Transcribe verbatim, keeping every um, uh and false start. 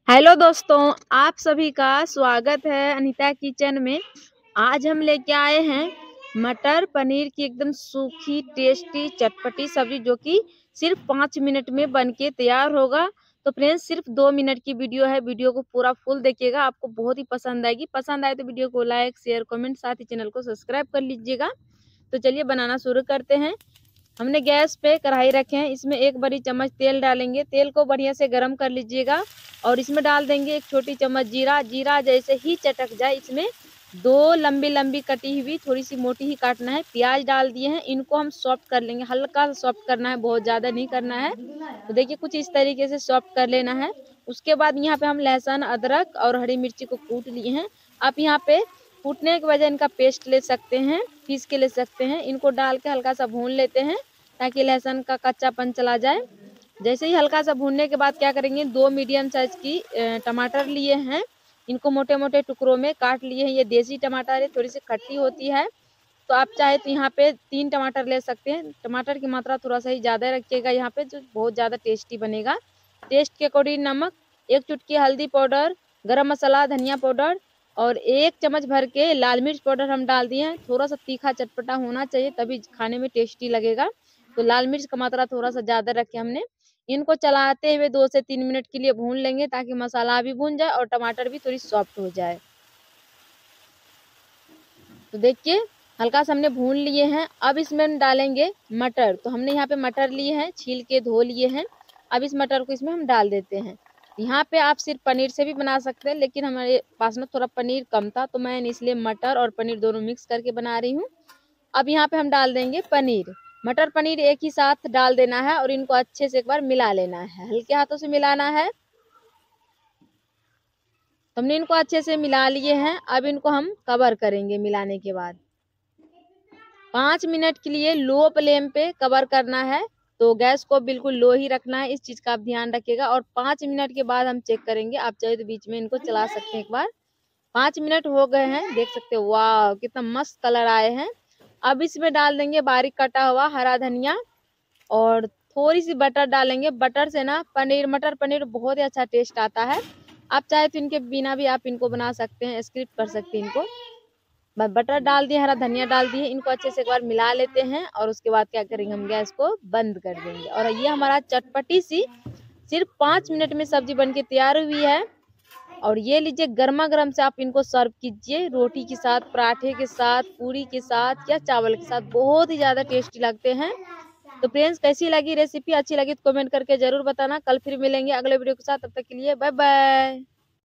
Hello दोस्तों, आप सभी का स्वागत है अनीता किचन में। आज हम लेके आए हैं मटर पनीर की एकदम सूखी टेस्टी चटपटी सब्जी, जो कि सिर्फ पाँच मिनट में बनके तैयार होगा। तो फ्रेंड्स, सिर्फ दो मिनट की वीडियो है। वीडियो को पूरा फुल देखिएगा, आपको बहुत ही पसंद आएगी। पसंद आए तो वीडियो को लाइक शेयर कमेंट, साथ ही चैनल को सब्सक्राइब कर लीजिएगा। तो चलिए बनाना शुरू करते हैं। हमने गैस पे कढ़ाई रखे हैं, इसमें एक बड़ी चम्मच तेल डालेंगे। तेल को बढ़िया से गरम कर लीजिएगा और इसमें डाल देंगे एक छोटी चम्मच जीरा। जीरा जैसे ही चटक जाए, इसमें दो लंबी लंबी कटी हुई, थोड़ी सी मोटी ही काटना है, प्याज डाल दिए हैं। इनको हम सॉफ्ट कर लेंगे, हल्का सा सॉफ्ट करना है, बहुत ज़्यादा नहीं करना है। तो देखिए कुछ इस तरीके से सॉफ्ट कर लेना है। उसके बाद यहाँ पे हम लहसुन अदरक और हरी मिर्ची को कूट लिए हैं। आप यहाँ पे कूटने के वजह इनका पेस्ट ले सकते हैं, पीस के ले सकते हैं। इनको डाल के हल्का सा भून लेते हैं ताकि लहसुन का कच्चापन चला जाए। जैसे ही हल्का सा भूनने के बाद क्या करेंगे, दो मीडियम साइज की टमाटर लिए हैं, इनको मोटे मोटे टुकड़ों में काट लिए हैं। ये देसी टमाटर है, थोड़ी सी खट्टी होती है, तो आप चाहे तो यहाँ पे तीन टमाटर ले सकते हैं। टमाटर की मात्रा थोड़ा सा ही ज़्यादा रखिएगा यहाँ पे, जो बहुत ज़्यादा टेस्टी बनेगा। टेस्ट के अकॉर्डिंग नमक, एक चुटकी हल्दी पाउडर, गरम मसाला, धनिया पाउडर और एक चम्मच भर के लाल मिर्च पाउडर हम डाल दिए हैं। थोड़ा सा तीखा चटपटा होना चाहिए, तभी खाने में टेस्टी लगेगा। तो लाल मिर्च का मात्रा थोड़ा सा ज़्यादा रखे हमने। इनको चलाते हुए दो से तीन मिनट के लिए भून लेंगे ताकि मसाला भी भून जाए और टमाटर भी थोड़ी सॉफ्ट हो जाए। तो देखिए हल्का सा हमने भून लिए हैं। अब इसमें हम डालेंगे मटर। तो हमने यहाँ पे मटर लिए हैं, छील के धो लिए हैं। अब इस मटर को इसमें हम डाल देते हैं। यहाँ पे आप सिर्फ पनीर से भी बना सकते हैं, लेकिन हमारे पास में थोड़ा पनीर कम था, तो मैं इसलिए मटर और पनीर दोनों मिक्स करके बना रही हूँ। अब यहाँ पे हम डाल देंगे पनीर। मटर पनीर एक ही साथ डाल देना है और इनको अच्छे से एक बार मिला लेना है, हल्के हाथों से मिलाना है। तो हमने इनको अच्छे से मिला लिए हैं। अब इनको हम कवर करेंगे। मिलाने के बाद पाँच मिनट के लिए लो फ्लेम पे कवर करना है। तो गैस को बिल्कुल लो ही रखना है, इस चीज़ का आप ध्यान रखिएगा। और पाँच मिनट के बाद हम चेक करेंगे। आप चाहे तो बीच में इनको चला सकते हैं एक बार। पाँच मिनट हो गए हैं, देख सकते हो, वाह कितना मस्त कलर आए हैं। अब इसमें डाल देंगे बारीक कटा हुआ हरा धनिया और थोड़ी सी बटर डालेंगे। बटर से ना पनीर, मटर पनीर बहुत ही अच्छा टेस्ट आता है। आप चाहे तो इनके बिना भी आप इनको बना सकते हैं, स्किप कर सकते हैं इनको। बटर डाल दिए, हरा धनिया डाल दिए, इनको अच्छे से एक बार मिला लेते हैं और उसके बाद क्या करेंगे, हम गैस को बंद कर देंगे। और ये हमारा चटपटी सी सिर्फ पाँच मिनट में सब्जी बनके तैयार हुई है। और ये लीजिए, गर्मा गर्म से आप इनको सर्व कीजिए, रोटी के साथ, पराठे के साथ, पूरी के साथ या चावल के साथ, बहुत ही ज़्यादा टेस्टी लगते हैं। तो फ्रेंड्स, कैसी लगी रेसिपी? अच्छी लगी तो कमेंट करके जरूर बताना। कल फिर मिलेंगे अगले वीडियो के साथ, तब तक के लिए बाय बाय।